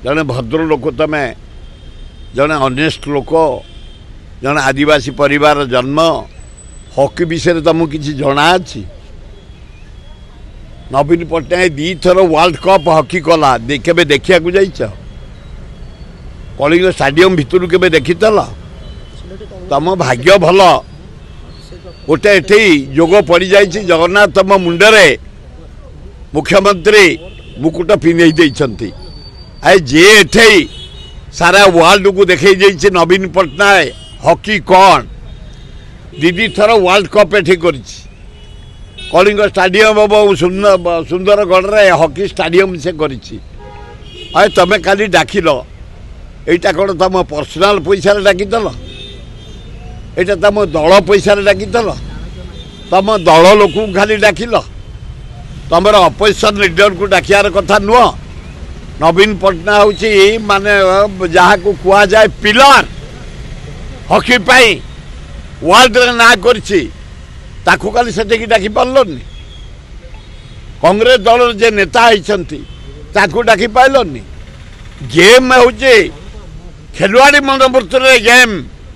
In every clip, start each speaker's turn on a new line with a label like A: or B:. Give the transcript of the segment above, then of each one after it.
A: जड़े भद्र लोक तुम जड़े ऑनेस्ट लोक जड़े आदिवासी परिवार जन्म हॉकी विषय तुमको किसी जना अच्छी नवीन पट्टनायक 2 थर वर्ल्ड कप हॉकी कला केबे देखिया को जाइछ कलिंग स्टाडियम भितर केबे देखितल तुम भाग्य भल गोटे एठी जोग पड़ी जाइछि जगन्नाथ तुम मुंडरे मुख्यमंत्री मुकुट पिंधे देइछंती आए जे एठे सारा वर्ल्ड को देखे जाइछि नवीन पट्टनायक हॉकी कौन 2 थर वर्ल्ड कप एठी करिछि कलिंग स्टाडियम सुंदरगढ़ रे हॉकी स्टाडियम से करिछि आए तमे खाली डाकिल एटा कौन तुम पर्सनाल पैसा डाकिदल एटा तुम दल पैसा डाकिदल तुम दल लोक खाली डाकिल तुम अपोजिशन लीडर को डाकियार कथा नुह नवीन पट्टनायक हूँ माने जहाँ को कुआ जाए पिलर हॉकी पाई वर्ल्ड रे ना करछि ताकू खाली से डाकी पार्लनि कांग्रेस दल जे नेता होती ताकू डाकी पाइलनि गेम हूँ खेलवाड़ी मनोवृत्ति रे गेम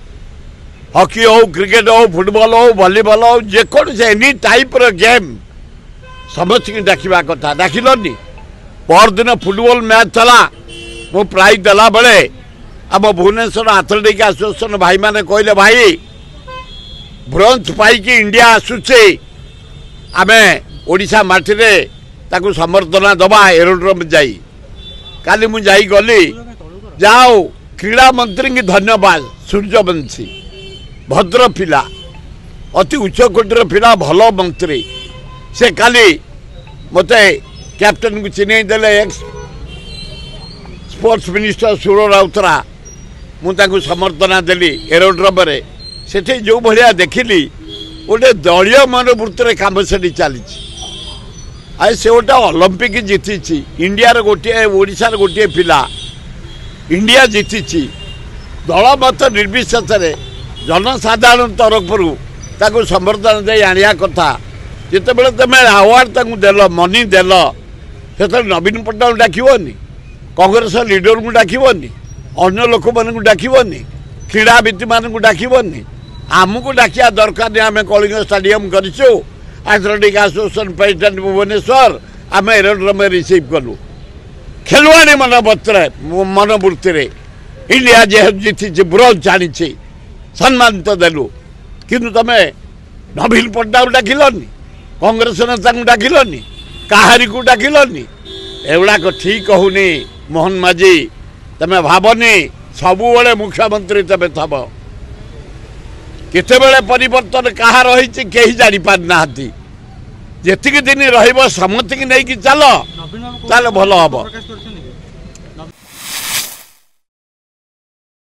A: हॉकी हो क्रिकेट हो फुटबॉल हो वॉलीबॉल हो जेकोसी एनी टाइप रो गेम समस्त की डाकिबा कथा डाकिलनि पर दिन फुटबॉल मैच चला मु प्राइज देला बेले आम भुवनेश्वर एथलेटिक एसोसिएशन भाई माने कहले भाई ब्रोंज पाई इंडिया आसुचे आमे ओडिशा माटी रे ताकू समर्थना दबा एरोड्रोम जाई काली मु जाई गली जाओ क्रीड़ा मंत्री की धन्यवाद सूर्यवंशी भद्र पिला अति उच्च कोटर पिला भल मंत्री से काली मते कैप्टन को चिन्ह देले एक्स स्पोर्ट्स मिनिस्टर सुर राउतरा मुझे समर्थना देली एरोड्रोम रे सेठी जो भाया देखिली गोटे दलीय मनोवृत्ति कम से चली आए से गोटे ओलंपिक जीति इंडिया गोटे ओडिशार गोटे पिला इंडिया जीति दल मत निर्विशेष जनसाधारण तरफ ताको समर्थन दे आनिया कथा जिते बड़े तुम अवार्ड देल मनी देल से नवीन पट्टनायक डाकनी कांग्रेस लीडर को डाकनी अन्य लोक मान डाकनी क्रीड़ाविद मान डाकनी आमको डाकिया दरकार नहीं आम कलिंग स्टाडियम करूँ एथलेटिक एसोसिएशन प्रेसिडेंट भुवनेश्वर आम एरोड्रोम रिसीव कलु खेलवाड़ी मनोवृत्ति रे इंडिया जेहे जीति ब्रोंज आनी सम्मानित देलु किंतु तुम नवीन पट्टनायक डाकिलनि कांग्रेस नेता को डाकिलनि काहारी को डाकिलनि एगुड़ाक ठीक होनी मोहन माझी तमें भावनी सबुबले मुख्यमंत्री तमें थब केतेबेले परिवर्तन कहा रही कहीं जापार ना जी दिन रही समति की नहीं चल भल हम।